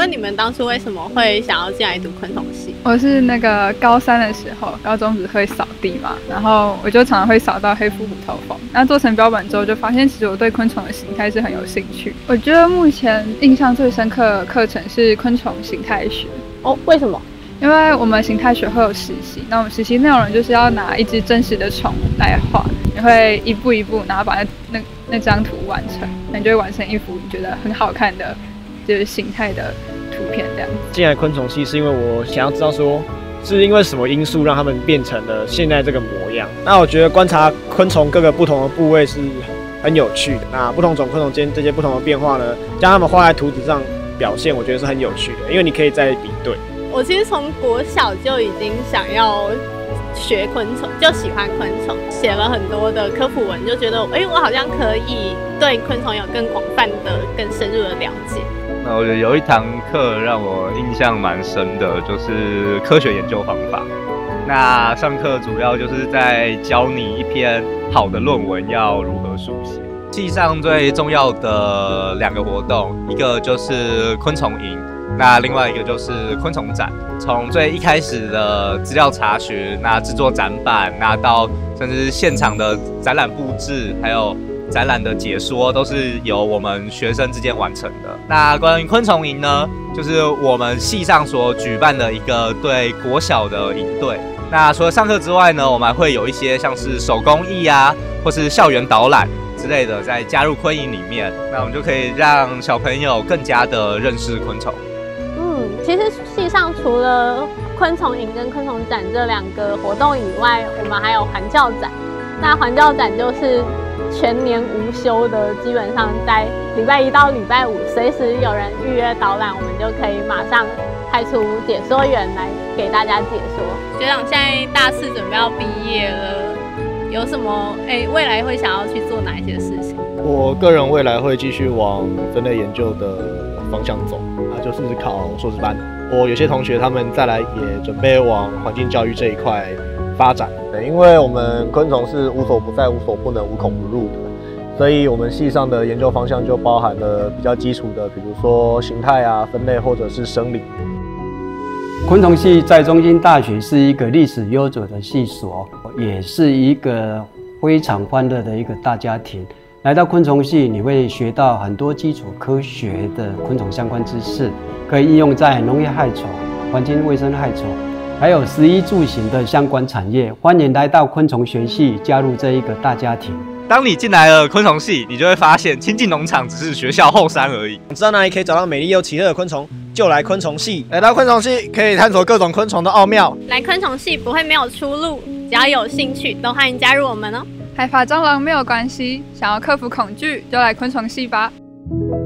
问你们当初为什么会想要进来读昆虫系？ 我是那个高3的时候，高中只会扫地嘛，然后我就常常会扫到黑腹虎头蜂。那做成标本之后，就发现其实我对昆虫的形态是很有兴趣。我觉得目前印象最深刻的课程是昆虫形态学。 哦，为什么？ 因为我们形态学会有实习，那我们实习内容就是要拿一只真实的虫来画，你会一步一步，然后把那张图完成，那你就会完成一幅你觉得很好看的，就是形态的图片这样。 进来昆虫系是因为我想要知道说，是因为什么因素让他们变成了现在这个模样。那我觉得观察昆虫各个不同的部位是很有趣的。那不同种昆虫间这些不同的变化呢，将它们画在图纸上表现，我觉得是很有趣的，因为你可以再比对。 我其实从国小就已经想要学昆虫，就喜欢昆虫，写了很多的科普文，就觉得我好像可以对昆虫有更广泛的、更深入的了解。 那我觉得有一堂课让我印象蛮深的，就是科学研究方法。那上课主要就是在教你一篇好的论文要如何书写。系上最重要的2个活动，一个就是昆虫营。那另外一个就是昆虫展，从最一开始的资料查询，那制作展板，那到甚至现场的展览布置，还有展览的解说，都是由我们学生之间完成的。那关于昆虫营呢，就是我们系上所举办的一个对国小的营队。那除了上课之外呢，我们还会有一些像是手工艺啊，或是校园导览之类的，再加入昆营里面，那我们就可以让小朋友更加的认识昆虫。 其实系上除了昆虫营跟昆虫展这2个活动以外，我们还有环教展。那环教展就是全年无休的，基本上在礼拜1到礼拜5，随时有人预约导览，我们就可以马上派出解说员来给大家解说。学长现在大4准备要毕业了，有什么未来会想要去做哪一些事情？ 我个人未来会继续往分类研究的方向走，就是考硕士班。我有些同学他们再来也准备往环境教育这一块发展，因为我们昆虫是无所不在、无所不能、无孔不入的，所以我们系上的研究方向就包含了比较基础的，比如说形态啊、分类或者是生理。 昆虫系在中兴大学是一个历史悠久的系所，也是一个非常欢乐的一个大家庭。来到昆虫系，你会学到很多基础科学的昆虫相关知识，可以应用在农业害虫、环境卫生害虫，还有食衣住行的相关产业。欢迎来到昆虫学系，加入这一个大家庭。 当你进来了昆虫系，你就会发现亲近农场只是学校后山而已。 知道哪里可以找到美丽又奇特的昆虫，就来昆虫系。来到昆虫系，可以探索各种昆虫的奥妙。 来昆虫系不会没有出路，只要有兴趣，都欢迎加入我们哦。 害怕蟑螂没有关系，想要克服恐惧，就来昆虫系吧。